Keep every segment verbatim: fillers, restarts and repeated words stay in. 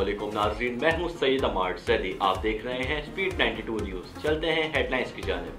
अस्सलामुअलैकुम नाज़रीन, मैं हूं सईद अमार सैदी। आप देख रहे हैं स्पीड बानवे न्यूज़। चलते हैं हेडलाइंस की जानिब।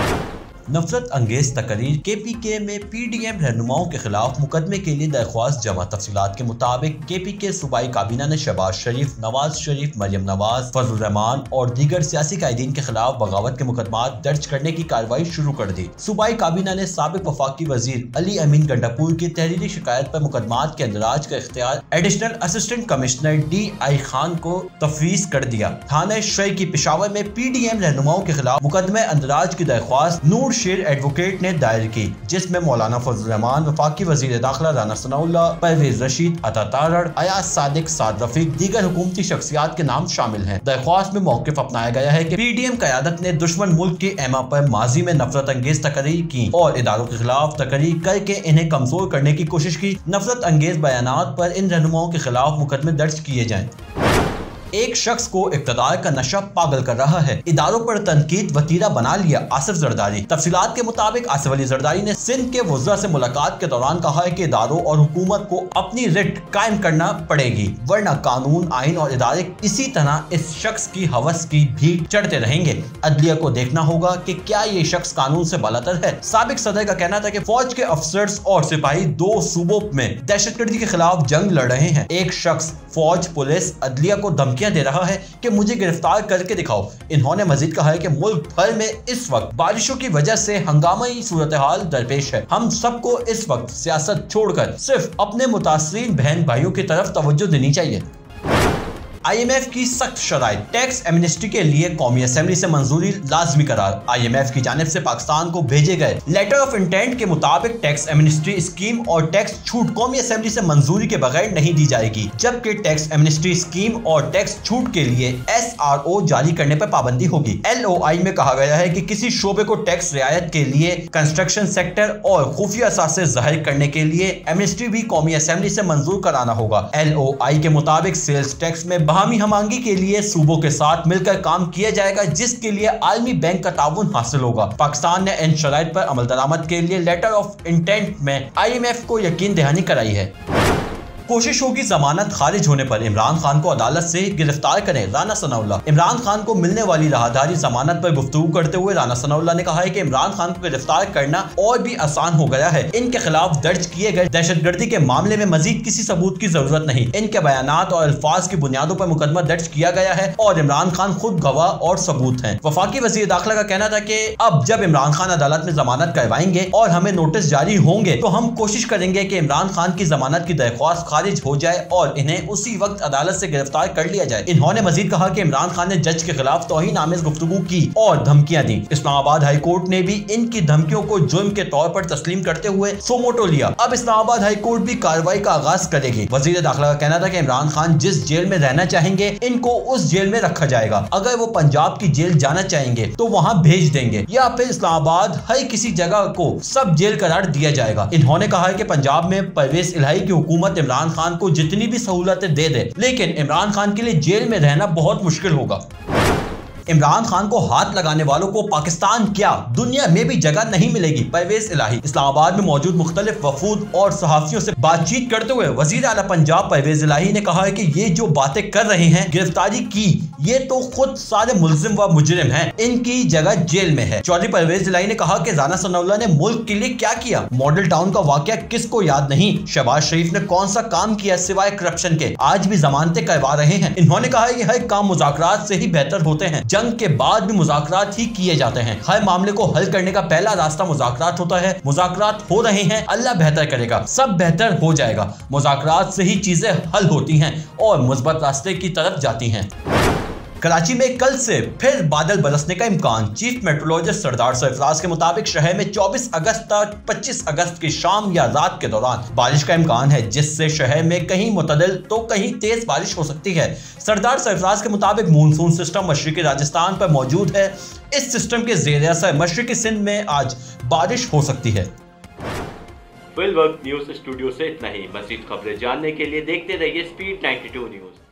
नफरत अंगेज तकरीर के पी के में पी डी एम रहनुमाओं के खिलाफ मुकदमे के लिए दरख्वास्त जमा। तफसीलात के मुताबिक के पी के सूबाई काबीना ने शहबाज शरीफ, नवाज शरीफ, मरियम नवाज, फजल रहमान और दीगर सियासी कायदीन के खिलाफ बगावत के मुकदमा दर्ज करने की कार्रवाई शुरू कर दी। सूबाई काबीना ने साबिक वफाकी वजीर अली अमीन गंडापुर की तहरीरी शिकायत पर मुकदमात के अंदराज का इख्तियार additional assistant commissioner D I Khan को तफवीज कर दिया। थाना शरई की पेशावर में पी डी एम रहनुमाओं के खिलाफ मुकदमे अंदराज की दरख्वास्त नूर शेर एडवोकेट ने दायर की, जिसमें मौलाना फजल रहमान, वफाकी वजीर दाखिला राना सनाउल्लाह, परवेज रशीद, अता तारड़, अयाज सादिक, साद रफीक, दीगर हुकूमती शख्सियात के नाम शामिल हैं। दरख्वास्त में मौक़िफ़ अपनाया गया है कि पी डी एम क़यादत ने दुश्मन मुल्क के एमा पर माजी में नफरत अंगेज तकरीर की और इदारों के खिलाफ तकरीर करके इन्हें कमजोर करने की कोशिश की। नफरत अंगेज बयानात पर इन रहनुमाओं के खिलाफ मुकदमे दर्ज किए जाएं। एक शख्स को इक़्तिदार का नशा पागल कर रहा है, इदारों पर तनकीद वतीरा बना लिया आसिफ जरदारी। तफसीलात के मुताबिक आसिफ अली जरदारी ने सिंध के वज़रा से मुलाकात के दौरान कहा है कि इदारों और हुकूमत को अपनी रिट कायम करना पड़ेगी, वरना कानून, आइन और इदारे इसी तरह इस शख्स की हवस की भीड़ चढ़ते रहेंगे। अदलिया को देखना होगा कि क्या ये शख्स कानून से बालातर है। साबिक सदर का कहना था कि फौज के अफसर्स और सिपाही दो सूबों में दहशतगर्दी के खिलाफ जंग लड़ रहे हैं। एक शख्स फौज, पुलिस, अदलिया को धमकी दे रहा है कि मुझे गिरफ्तार करके दिखाओ। इन्होंने मजीद कहा है कि मुल्क भर में इस वक्त बारिशों की वजह से हंगामी सूरत हाल दरपेश है। हम सबको इस वक्त सियासत छोड़कर सिर्फ अपने मुतासिरीन बहन भाइयों की तरफ तवज्जो देनी चाहिए। आई एम एफ की सख्त शराइत, टैक्स एमनेस्टी के लिए कौमी असेंबली से मंजूरी लाजमी करार। आई एम एफ की जानिब से पाकिस्तान को भेजे गए लेटर ऑफ इंटेंट के मुताबिक टैक्स एमनेस्टी स्कीम और टैक्स छूट कौमी असेंबली से मंजूरी के बगैर नहीं दी जाएगी, जबकि टैक्स एमनेस्टी स्कीम और टैक्स छूट के लिए एस आर ओ जारी करने पर पाबंदी होगी। एल ओ आई में कहा गया है कि किसी शोबे को टैक्स रियायत के लिए कंस्ट्रक्शन सेक्टर और खुफिया असासे जाहिर करने के लिए एमनेस्टी भी कौमी असेंबली से मंजूर कराना होगा। एल ओ आई के मुताबिक सेल्स टैक्स में बाहमी हमांगी के लिए सूबों के साथ मिलकर काम किया जाएगा, जिसके लिए आलमी बैंक का ताउन हासिल होगा। पाकिस्तान ने इन शराइत पर अमल दरामद के लिए लेटर ऑफ इंटेंट में आई एम एफ को यकीन दहानी कराई है। कोशिश होगी जमानत खारिज होने पर इमरान खान को अदालत से गिरफ्तार करें राना सनाउल्लाह। इमरान खान को मिलने वाली राहदारी जमानत पर गुफ्तगू करते हुए राना सनाउल्लाह ने कहा है कि इमरान खान को गिरफ्तार करना और भी आसान हो गया है। इनके खिलाफ दर्ज किए गए दहशतगर्दी के मामले में मजीद किसी सबूत की जरूरत नहीं। इनके बयानात और अल्फाज की बुनियादों पर मुकदमा दर्ज किया गया है और इमरान खान खुद गवाह और सबूत हैं। वफाकी वजीर दाखिला का कहना था कि अब जब इमरान खान अदालत में जमानत करवाएंगे और हमें नोटिस जारी होंगे तो हम कोशिश करेंगे कि इमरान खान की जमानत की दरख्वास्त खारिज हो जाए और इन्हें उसी वक्त अदालत से गिरफ्तार कर लिया जाए। इन्होंने मजीद कहा कि इमरान खान ने जज के खिलाफ तौहीन आमेज गुफ्तगू की और धमकियां दी। इस्लामाबाद हाई कोर्ट ने भी इनकी धमकियों को जुर्म के तौर पर तस्लीम करते हुए सोमोटो लिया। अब इस्लामाबाद हाई कोर्ट भी कार्रवाई का आगाज करेगी। वजीर दाखिला का कहना था कि इमरान खान जिस जेल में रहना चाहेंगे इनको उस जेल में रखा जाएगा। अगर वो पंजाब की जेल जाना चाहेंगे तो वहां भेज देंगे या फिर इस्लामाबाद हर किसी जगह को सब जेल करार दिया जाएगा। इन्होंने कहा है कि पंजाब में परवेज इलाही की हुकूमत इमरान खान को जितनी भी सहूलतें दे दे, लेकिन इमरान खान के लिए जेल में रहना बहुत मुश्किल होगा। इमरान खान को हाथ लगाने वालों को पाकिस्तान क्या दुनिया में भी जगह नहीं मिलेगी, परवेज इलाही। इस्लामाबाद में मौजूद मुख्तलिफ वफूद और सहाफियों से बातचीत करते हुए वजीर आला पंजाब परवेज इलाही ने कहा है कि ये जो बातें कर रहे हैं गिरफ्तारी की, ये तो खुद सारे मुल्जिम व मुजरिम हैं, इनकी जगह जेल में है। चौधरी परवेज इलाही ने कहा कि राना सनाउल्लाह ने मुल्क के लिए क्या किया, मॉडल टाउन का वाकया किसको याद नहीं, शहबाज शरीफ ने कौन सा काम किया सिवाय करप्शन के, आज भी जमानतें करवा रहे हैं। इन्होंने कहा है कि हर काम मुज़ाकरात से ही बेहतर होते हैं, जंग के बाद भी मुज़ाकरात ही किए जाते हैं। हर मामले को हल करने का पहला रास्ता मुज़ाकरात होता है। मुज़ाकरात हो रहे हैं, अल्लाह बेहतर करेगा, सब बेहतर हो जाएगा। मुज़ाकरात से ही चीजें हल होती हैं और मुस्बत रास्ते की तरफ जाती हैं। कराची में कल से फिर बादल बरसने का इम्कान। चीफ मेट्रोलॉजिस्ट सरदार सरफराज के मुताबिक शहर में चौबीस अगस्त तक पच्चीस अगस्त की शाम या रात के दौरान बारिश का इम्कान है, जिससे शहर में कहीं मुतदिल तो कहीं तेज बारिश हो सकती है। सरदार सरफराज के मुताबिक मानसून सिस्टम मशरिकी राजस्थान पर मौजूद है। इस सिस्टम के ज़ेर असर मशरिकी सिंध में आज बारिश हो सकती है। फिल वक्त न्यूज़ स्टूडियो से इतना ही। मज़ीद खबरें जानने के लिए देखते रहिए स्पीड बानवे न्यूज़।